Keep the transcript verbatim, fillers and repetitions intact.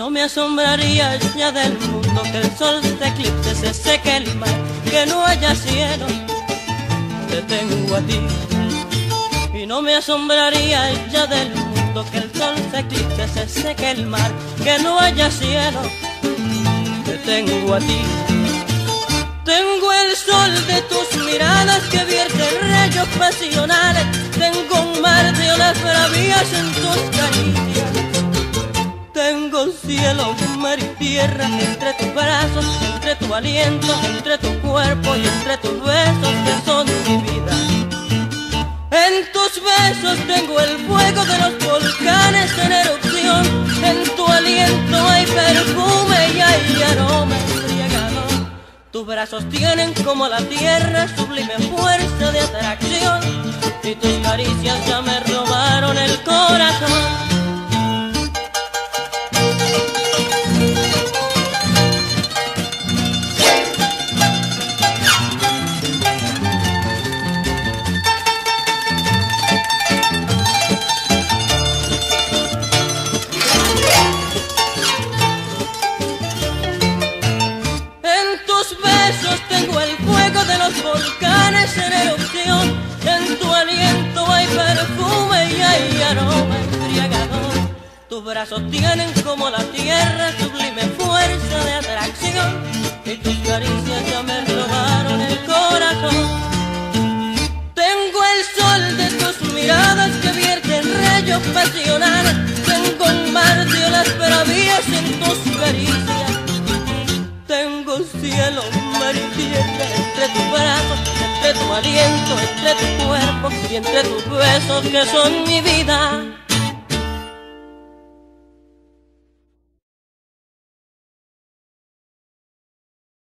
no me asombraría ya del mundo que el sol se eclipse, se seque el mar, que no haya cielo. Te tengo a ti. Y no me asombraría ya del mundo que el sol se eclipse, se seque el mar, que no haya cielo. Te tengo a ti. Tengo el sol de tus miradas que vierte rayos pasionales. Tengo un mar de olas bravías en tus caricias. Tengo cielo, mar y tierra entre tus brazos, entre tu aliento, entre tu cuerpo y entre tus besos que son mi vida. En tus besos tengo el fuego de los volcanes en erupción. En tu aliento hay perfume y hay aroma embriagador. Tus brazos tienen como la tierra sublime fuerza de atracción, y tus caricias ya me robaron el corazón. Tengo el fuego de los volcanes en erupción. En tu aliento hay perfume y hay aroma embriagador. Tus brazos tienen como la tierra sublime fuerza de atracción, y tus caricias ya me robaron el corazón. Tengo el sol de tus miradas que vierten rayos pasionales. Tengo un mar de olas bravías en tus caricias. Tengo cielo, mar y tierra entre tus brazos, entre tu aliento, entre tu cuerpo y entre tus besos que son mi vida.